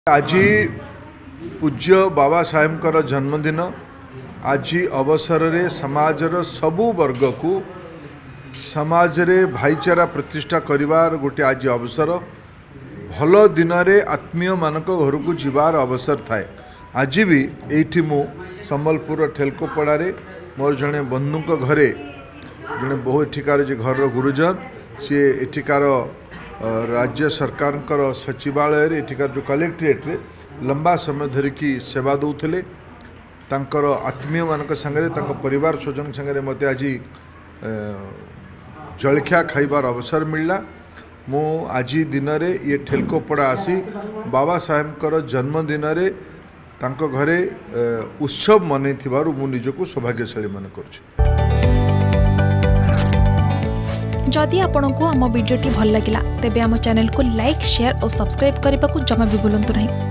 आज पूज्य बाबा साहेब जन्मदिन। आज अवसर रे समाजर सबु वर्ग को समाज रे भाईचारा प्रतिष्ठा करिवार गोटे आज अवसर। भल दिन रे आत्मीय मानक घर को जीवार अवसर थाए। आज भी एठी मु संबलपुर ठेलकोपड़ा रे मोर जने बंधु घरे जने बहु एठिकार जे घर गुरुजन सी एठिकार राज्य सरकार सचिवालय एठिकार जो कलेक्ट्रेट रे लंबा समय धरिकी सेवा दौले। तांकर आत्मीय मानक संगे परिवार स्वजन संगे मते आज जलखिया खाइबार अवसर मिलला। मु आज दिन रे ये ठेलकोपड़ा आसी बाबा साहेब जन्मदिन रे तांको घरे उत्सव मनै थिबारु मु निजको सौभाग्यशाली मन करछु। जदि आपंक आम भिडी भल लगा तेब आम चैनल को लाइक शेयर और सब्सक्राइब करने को जमा भी भूलु नहीं।